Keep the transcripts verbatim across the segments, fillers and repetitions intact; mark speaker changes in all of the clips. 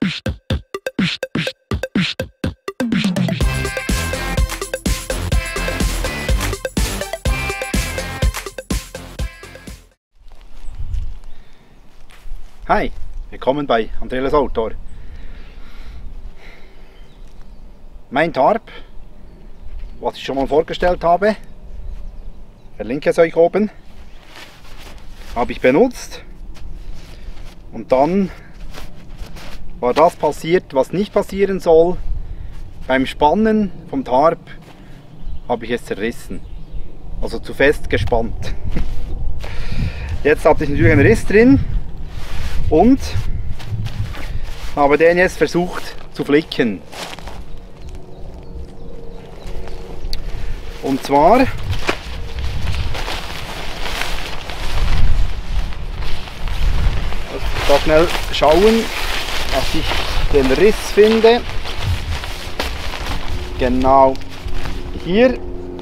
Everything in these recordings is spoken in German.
Speaker 1: Hi, willkommen bei Andreas Outdoor. Mein Tarp, was ich schon mal vorgestellt habe, verlinke es euch oben, habe ich benutzt und dann war das passiert, was nicht passieren soll. Beim Spannen vom Tarp habe ich es zerrissen, also zu fest gespannt. Jetzt hatte ich natürlich einen Riss drin und habe den jetzt versucht zu flicken. Und zwar da schnell schauen, dass ich den Riss finde. Genau hier.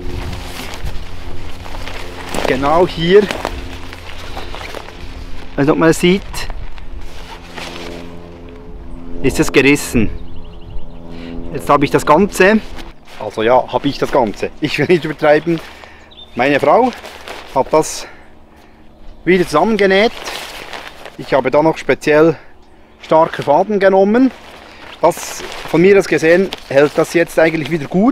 Speaker 1: Genau hier. Also ob man es sieht, ist es gerissen. Jetzt habe ich das Ganze, also ja, habe ich das Ganze. Ich will nicht übertreiben. Meine Frau hat das wieder zusammengenäht. Ich habe da noch speziell starker Faden genommen. Das von mir aus gesehen hält das jetzt eigentlich wieder gut.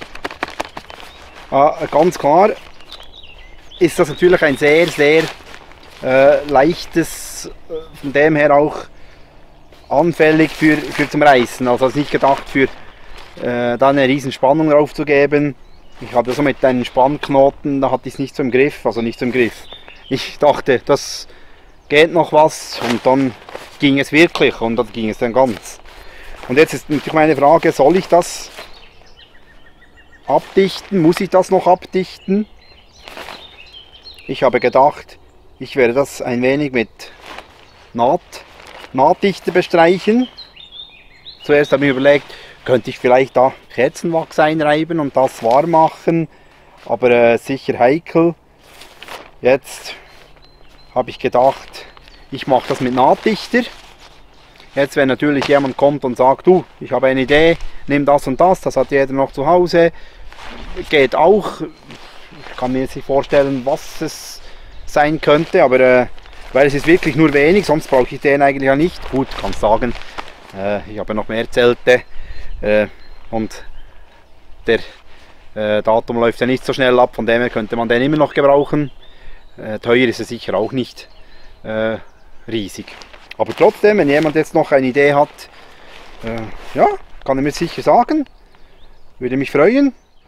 Speaker 1: Äh, ganz klar ist das natürlich ein sehr, sehr äh, leichtes, äh, von dem her auch anfällig für, für zum Reißen. Also ist nicht gedacht für äh, da eine riesen Spannung drauf zu geben. Ich hatte so mit einem Spannknoten, da hatte ich es nicht so im Griff, also nicht so im Griff. Ich dachte, das geht noch was und dann ging es wirklich und dann ging es dann ganz. Und jetzt ist natürlich meine Frage, soll ich das abdichten? Muss ich das noch abdichten? Ich habe gedacht, ich werde das ein wenig mit Naht Nahtdichte bestreichen. Zuerst habe ich überlegt, könnte ich vielleicht da Kerzenwachs einreiben und das warm machen, aber äh, sicher heikel. Jetzt habe ich gedacht, ich mache das mit Nahtdichter. Jetzt, wenn natürlich jemand kommt und sagt, du, ich habe eine Idee, nimm das und das, das hat jeder noch zu Hause, geht auch. Ich kann mir jetzt nicht vorstellen, was es sein könnte, aber äh, weil es ist wirklich nur wenig, sonst brauche ich den eigentlich ja nicht. Gut, kann ich sagen, äh, ich habe noch mehr Zelte äh, und der äh, Datum läuft ja nicht so schnell ab, von dem her könnte man den immer noch gebrauchen. Äh, teuer ist er sicher auch nicht äh, riesig. Aber trotzdem, wenn jemand jetzt noch eine Idee hat, äh, ja, kann er mir sicher sagen. Würde mich freuen.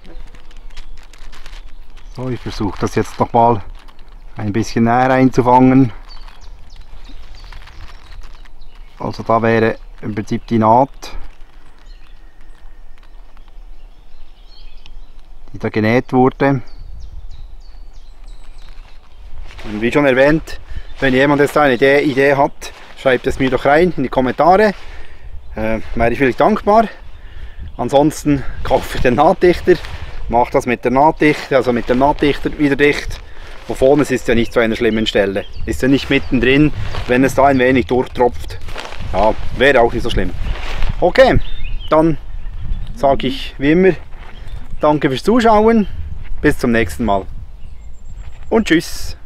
Speaker 1: So, ich versuche das jetzt noch mal ein bisschen näher einzufangen. Also da wäre im Prinzip die Naht, die da genäht wurde. Und wie schon erwähnt, wenn jemand jetzt eine Idee, Idee hat, schreibt es mir doch rein in die Kommentare. Äh, wäre ich wirklich dankbar. Ansonsten kaufe ich den Nahtdichter, mache das mit der Nahtdichte, also mit dem Nahtdichter wieder dicht. Wovon es ist ja nicht zu einer schlimmen Stelle. Ist ja nicht mittendrin, wenn es da ein wenig durchtropft. Ja, wäre auch nicht so schlimm. Okay, dann sage ich wie immer, danke fürs Zuschauen, bis zum nächsten Mal und tschüss.